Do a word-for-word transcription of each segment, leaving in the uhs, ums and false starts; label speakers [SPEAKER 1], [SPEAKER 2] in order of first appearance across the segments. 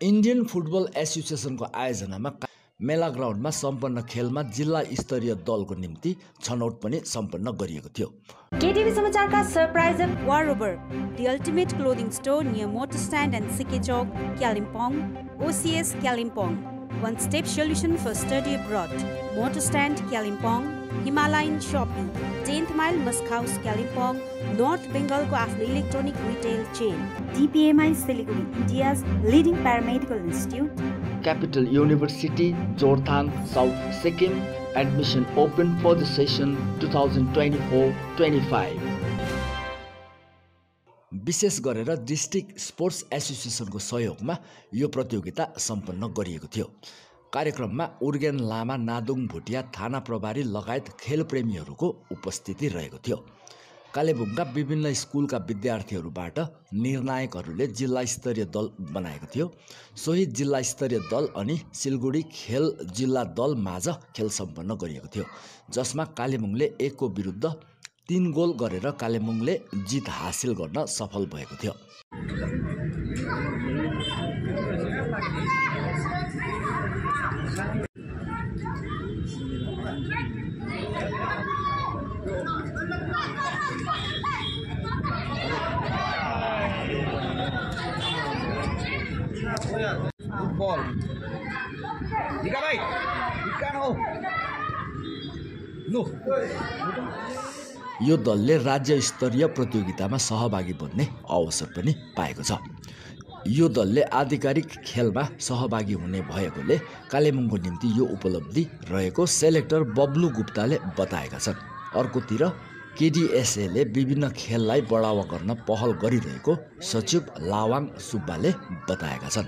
[SPEAKER 1] Indian football एसोसिएसनको आयोजनामा मेला ग्राउन्डमा सम्पन्न खेलमा जिल्ला स्तरीय दलको निम्ति छनौट पनि सम्पन्न गरिएको थियो।
[SPEAKER 2] केटिभी समाचारका सरप्राइजर वार over the ultimate clothing store near motor stand and C K चौक Kalimpong ओसिएस Kalimpong one step solution for study abroad motor stand Kalimpong Himalayan shopping tenth mile Musk House Kalimpong North Bengal ko afno electronic retail chain D P M I Siliguri India's leading paramedical institute
[SPEAKER 1] Capital University Jorthang South Sikkim admission open for the session twenty twenty-four twenty-five विशेष गरेर district sports एसोसिएसनको सहयोगमा यो प्रतियोगिता सम्पन्न गरिएको थियो। कार्यक्रममा उर्गेन लामा नादुङ भुटिया थाना प्रभारी लगायत खेलप्रेमीहरूको उपस्थिति रहेको थियो। कालेबुङका विभिन्न स्कुलका विद्यार्थीहरूबाट निर्णायकहरूले जिल्ला स्तरीय दल बनाएको थियो। सोही जिल्ला स्तरीय दल अनि सिलगढी खेल जिल्ला दल माझ खेल सम्पन्न गरिएको थियो, जसमा कालेबुङले एकको विरुद्ध तीन गोल गरेर कालेबुङले जित हासिल गर्न सफल भएको थियो।
[SPEAKER 3] फुटबल निका भाइ निका हो लो
[SPEAKER 1] यो दलले राज्य स्तरीय प्रतियोगितामा सहभागी बन्ने अवसर पनि पाएको छ। यो दलले आधिकारिक खेलमा सहभागी हुने भएकोले कालेबुङको निम्ति यो उपलब्धि रहेको सेलेक्टर बब्लु गुप्ताले बताएका छन्। अर्कोतिर केडिएसएले विभिन्न खेललाई बढावा गर्न पहल गरिरहेको सचिव लावाङ सुब्बाले बताएका छन्।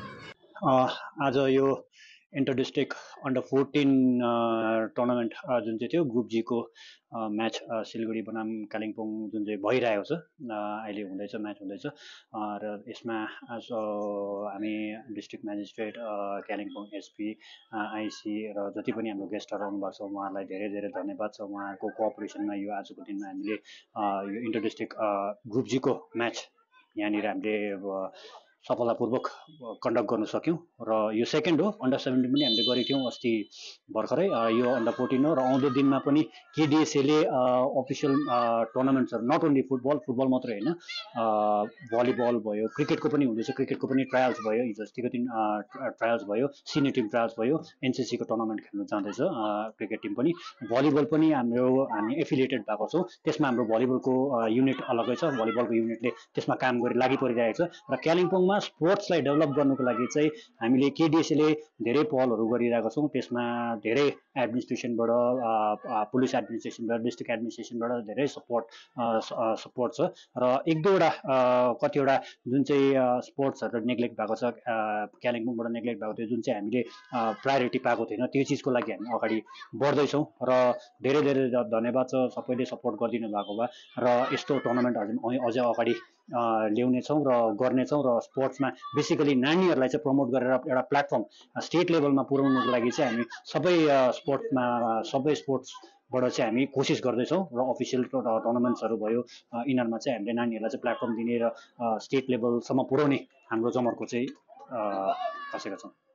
[SPEAKER 4] आज यो inter district under fourteen tournament जुन चाहिँ थियो ग्रुप जी को म्याच सिलगढी बनाम कालिम्पोङ जुन चाहिँ भइरहेको छ, अहिले हुँदैछ, म्याच हुँदैछ र यसमा आज हामी डिस्ट्रिक्ट म्याजिस्ट्रेट कालिम्पोङ एसपी आइसी र जति पनि हाम्रो गेस्टहरू आउनुभएको छ उहाँहरूलाई धेरै धेरै धन्यवाद छ। उहाँहरूको कोअपरेसनमा यो आजको दिनमा हामीले यो इन्टर डिस्ट्रिक्ट ग्रुप जी को म्याच यहाँनिर हामीले सफलतापूर्वक कन्डक्ट गर्न सक्यौँ र यो सेकेन्ड हो। अन्डर सेभेन्टिन पनि हामीले गरेको थियौँ अस्ति भर्खरै, यो अन्डर फोर्टिन हो र आउँदो दिनमा पनि केडिएसएले अफिसियल टुर्नामेन्ट्सहरू नट ओन्ली फुटबल फुटबल मात्रै होइन भलिबल भयो, क्रिकेटको पनि हुँदैछ, क्रिकेटको पनि ट्रायल्स भयो, हिजो अस्तिको दिन ट्रायल्स भयो, सिनियर टिम ट्रायल्स भयो, एनसिसीको टुर्नामेन्ट खेल्नु जाँदैछ क्रिकेट टिम पनि, भलिबल पनि हाम्रो हामी एफिलिएटेड भएको छौँ, त्यसमा हाम्रो भलिबलको युनिट अलगै छ, भलिबलको युनिटले त्यसमा काम गरी लागि परिरहेको छ र कालिम्पोङमा स्पोर्ट्सलाई डेभलप गर्नुको लागि चाहिँ हामीले केडिएसएले धेरै पहलहरू गरिरहेका छौँ। त्यसमा धेरै एडमिनिस्ट्रेसनबाट, पुलिस एडमिनिस्ट्रेसनबाट, डिस्ट्रिक्ट एडमिनिस्ट्रेसनबाट धेरै सपोर्ट सपोर्ट छ र एक दुईवटा कतिवटा जुन चाहिँ स्पोर्ट्सहरू नेग्लेक्ट भएको छ, कालिम्पोङबाट नेग्लेक्ट भएको थियो, जुन चाहिँ हामीले प्रायोरिटी पाएको थिएन, त्यो चिजको लागि हामी अगाडि बढ्दैछौँ र धेरै धेरै धन्यवाद छ सबैले सपोर्ट गरिदिनु भएको भए र यस्तो टुर्नामेन्ट अझै अगाडि ल्याउनेछौँ र गर्नेछौँ र स्पोर्ट्समा बेसिकली नानीहरूलाई चाहिँ प्रमोट गरेर एउटा प्लेटफर्म स्टेट लेभलमा पुर्याउनुको लागि चाहिँ हामी सबै स्पोर्ट्समा सबै स्पोर्ट्सबाट चाहिँ हामी कोसिस गर्दैछौँ र अफिसियल टुर्नामेन्ट्सहरू भयो यिनीहरूमा चाहिँ हामीले नानीहरूलाई चाहिँ प्लेटफर्म दिने र स्टेट लेभलसम्म पुर्याउने हाम्रो जमर्को चाहिँ बसेका छौँ।